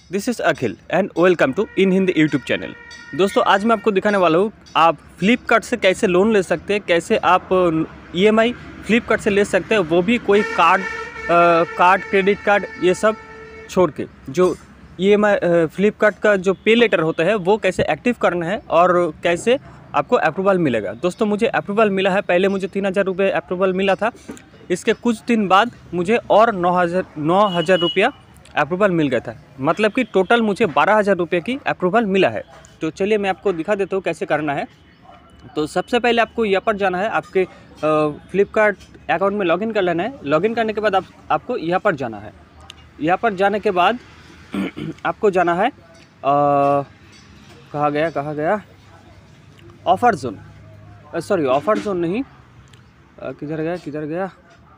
This is Akhil and welcome to in Hindi YouTube channel. दोस्तों आज मैं आपको दिखाने वाला हूँ आप फ्लिपकार्ट से कैसे लोन ले सकते हैं, कैसे आप ईएमआई फ्लिपकार्ट से ले सकते हैं, वो भी कोई कार्ड क्रेडिट कार्ड ये सब छोड़ के। जो ईएमआई फ्लिपकार्ट का जो पे लेटर होता है वो कैसे एक्टिव करना है और कैसे आपको अप्रूवल मिलेगा। दोस्तों मुझे अप्रूवल मिला है, पहले मुझे 3000 रुपये अप्रूवल मिला था, इसके कुछ दिन बाद मुझे और 9000 रुपया अप्रूवल मिल गया था, मतलब कि टोटल मुझे 12000 रुपये की अप्रूवल मिला है। तो चलिए मैं आपको दिखा देता हूँ कैसे करना है। तो सबसे पहले आपको यहाँ पर जाना है, आपके फ्लिपकार्ट अकाउंट में लॉगिन कर लेना है। लॉगिन करने के बाद आपको यहाँ पर जाना है। यहाँ पर जाने के बाद आपको जाना है कहाँ गया offer zone, sorry offer zone नहीं, किधर गया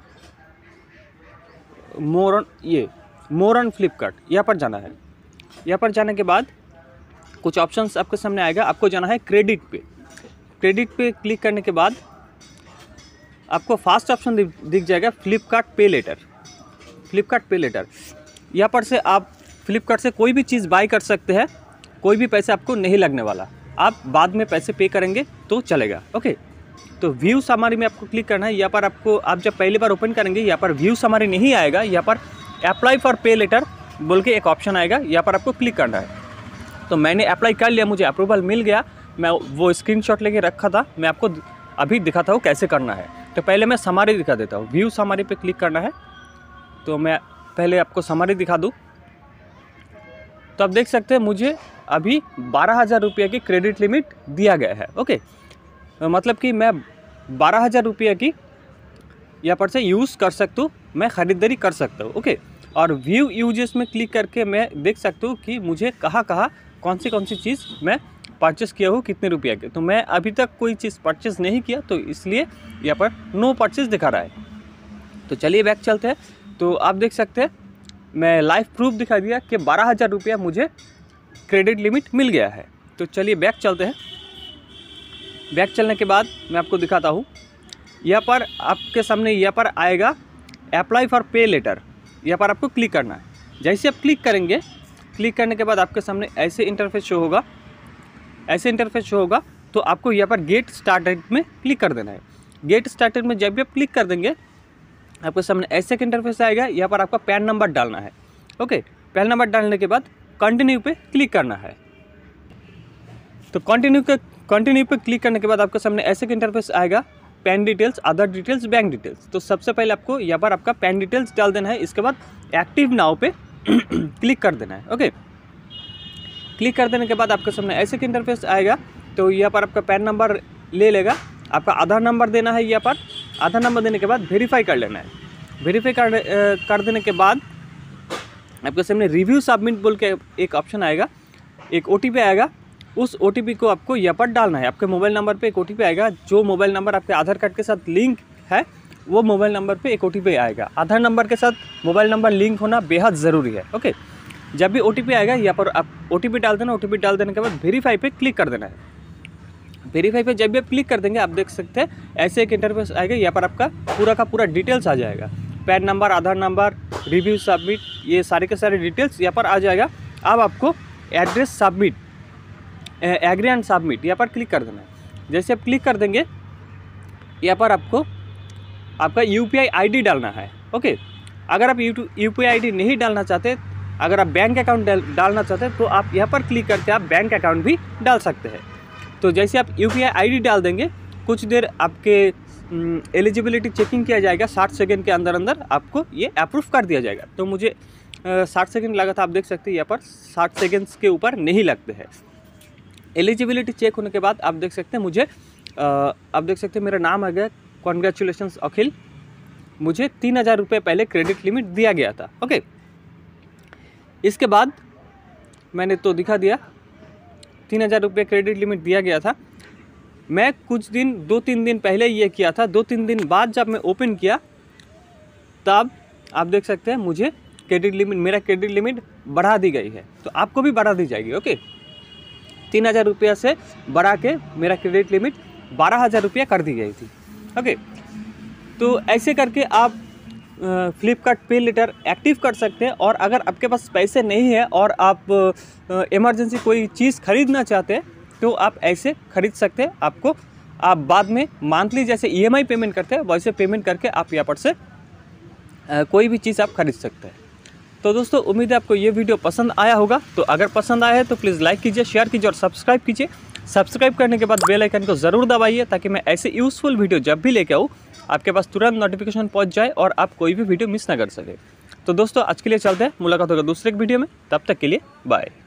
मोर ऑन फ्लिपकार्ट, यहाँ पर जाना है। यहाँ पर जाने के बाद कुछ ऑप्शंस आपके सामने आएगा, आपको जाना है क्रेडिट पे क्लिक करने के बाद आपको फर्स्ट ऑप्शन दिख जाएगा फ्लिपकार्ट पे लेटर। यहाँ पर से आप फ्लिपकार्ट से कोई भी चीज़ बाय कर सकते हैं, कोई भी पैसे आपको नहीं लगने वाला, आप बाद में पैसे पे करेंगे तो चलेगा। ओके, तो व्यू समरी में आपको क्लिक करना है। यहाँ पर आपको आप जब पहली बार ओपन करेंगे यहाँ पर व्यू समरी नहीं आएगा, यहाँ पर अप्लाई फॉर पे लेटर बोल के एक ऑप्शन आएगा, यहाँ पर आपको क्लिक करना है। तो मैंने अप्लाई कर लिया, मुझे अप्रूवल मिल गया, मैं वो स्क्रीनशॉट लेके रखा था, मैं आपको अभी दिखाता हूँ कैसे करना है। तो पहले मैं समरी दिखा देता हूँ, व्यू समरी पे क्लिक करना है। तो मैं पहले आपको समरी दिखा दूँ तो आप देख सकते हैं मुझे अभी 12000 रुपये की क्रेडिट लिमिट दिया गया है। ओके, मतलब कि मैं 12000 रुपये की यहाँ पर से यूज़ कर सकता हूँ, मैं ख़रीदारी कर सकता हूँ। ओके, और व्यू यूजेस में क्लिक करके मैं देख सकता हूँ कि मुझे कहाँ कौन सी चीज़ मैं परचेस किया हूँ, कितने रुपये के। तो मैं अभी तक कोई चीज़ परचेस नहीं किया, तो इसलिए यहाँ पर नो परचेस दिखा रहा है। तो चलिए बैक चलते हैं। तो आप देख सकते हैं मैं लाइव प्रूफ दिखा दिया कि 12000 रुपया मुझे क्रेडिट लिमिट मिल गया है। तो चलिए बैक चलते हैं। बैक चलने के बाद मैं आपको दिखाता हूँ, यहाँ पर आपके सामने यहाँ पर आएगा अप्लाई फॉर पे लेटर, यहाँ पर आपको क्लिक करना है। जैसे आप क्लिक करेंगे, क्लिक करने के बाद आपके सामने ऐसे इंटरफेस शो होगा। तो आपको यहाँ पर गेट स्टार्टेड में क्लिक कर देना है। गेट स्टार्टेड में जब भी आप क्लिक कर देंगे आपके सामने ऐसे एक इंटरफेस आएगा, यहाँ पर आपका पैन नंबर डालना है। ओके, पैन नंबर डालने के बाद कंटिन्यू पे क्लिक करना है। तो कंटिन्यू पे क्लिक करने के बाद आपके सामने ऐसे एक इंटरफेस आएगा, PAN details, other details, bank details. तो सबसे पहले आपको यहाँ पर आपका पैन डिटेल्स डाल देना है, इसके बाद एक्टिव नाउ पे क्लिक कर देना है। ओके, क्लिक कर देने के बाद आपके सामने ऐसे एक इंटरफेस आएगा। तो यहाँ पर आपका पैन नंबर ले लेगा, आपका आधार नंबर देना है। यहाँ पर आधार नंबर देने के बाद वेरीफाई कर लेना है। वेरीफाई कर देने के बाद आपके सामने रिव्यू सबमिट बोल के एक ऑप्शन आएगा, एक OTP आएगा, उस OTP को आपको यहाँ पर डालना है। आपके मोबाइल नंबर पे एक OTP आएगा, जो मोबाइल नंबर आपके आधार कार्ड के साथ लिंक है वो मोबाइल नंबर पे एक OTP आएगा। आधार नंबर के साथ मोबाइल नंबर लिंक होना बेहद ज़रूरी है। ओके, जब भी OTP आएगा यहाँ पर आप OTP डाल देना। OTP डाल देने के बाद वेरीफाई पे क्लिक कर देना है। वेरीफाई पे जब भी आप क्लिक कर देंगे आप देख सकते हैं ऐसे एक इंटरफेस आएगा, यहाँ पर आपका पूरा का पूरा डिटेल्स आ जाएगा, PAN number, Aadhaar number, review submit, ये सारे के सारे डिटेल्स यहाँ पर आ जाएगा। अब आपको address submit, agree and submit यहाँ पर क्लिक कर देना है। जैसे आप क्लिक कर देंगे यहाँ पर आपको आपका UPI ID डालना है। ओके, अगर आप UPI ID नहीं डालना चाहते, अगर आप बैंक अकाउंट डालना चाहते हैं तो आप यहाँ पर क्लिक करके आप बैंक अकाउंट भी डाल सकते हैं। तो जैसे आप UPI ID डाल देंगे, कुछ देर आपके एलिजिबिलिटी चेकिंग किया जाएगा, 60 सेकेंड के अंदर आपको ये अप्रूव कर दिया जाएगा। तो मुझे 60 सेकेंड लगा था, आप देख सकते हैं यहाँ पर 60 सेकेंड्स के ऊपर नहीं लगते हैं। एलिजिबिलिटी चेक होने के बाद आप देख सकते हैं मुझे आप देख सकते हैं मेरा नाम आ गया, कॉन्ग्रेचुलेशंस अखिल, मुझे 3000 रुपये पहले क्रेडिट लिमिट दिया गया था। ओके, इसके बाद मैंने तो दिखा दिया 3000 रुपये क्रेडिट लिमिट दिया गया था। मैं कुछ दिन 2-3 दिन पहले ये किया था, 2-3 दिन बाद जब मैं ओपन किया तब आप देख सकते हैं मुझे मेरा क्रेडिट लिमिट बढ़ा दी गई है। तो आपको भी बढ़ा दी जाएगी। ओके, 3000 रुपया से बढ़ा के मेरा क्रेडिट लिमिट 12000 रुपया कर दी गई थी। ओके, तो ऐसे करके आप फ्लिपकार्ट पे लेटर एक्टिव कर सकते हैं। और अगर आपके पास पैसे नहीं है और आप इमरजेंसी कोई चीज़ खरीदना चाहते हैं तो आप ऐसे खरीद सकते हैं। आपको आप बाद में मंथली जैसे EMI पेमेंट करते हैं वैसे पेमेंट करके आप यहाँ पर से कोई भी चीज़ आप खरीद सकते हैं। तो दोस्तों उम्मीद है आपको ये वीडियो पसंद आया होगा। तो अगर पसंद आया है तो प्लीज़ लाइक कीजिए, शेयर कीजिए और सब्सक्राइब कीजिए। सब्सक्राइब करने के बाद बेल आइकन को ज़रूर दबाइए ताकि मैं ऐसे यूज़फुल वीडियो जब भी लेके आऊँ आपके पास तुरंत नोटिफिकेशन पहुँच जाए और आप कोई भी वीडियो मिस ना कर सके। तो दोस्तों आज के लिए चलते हैं, मुलाकात होगा दूसरे एक वीडियो में, तब तक के लिए बाय।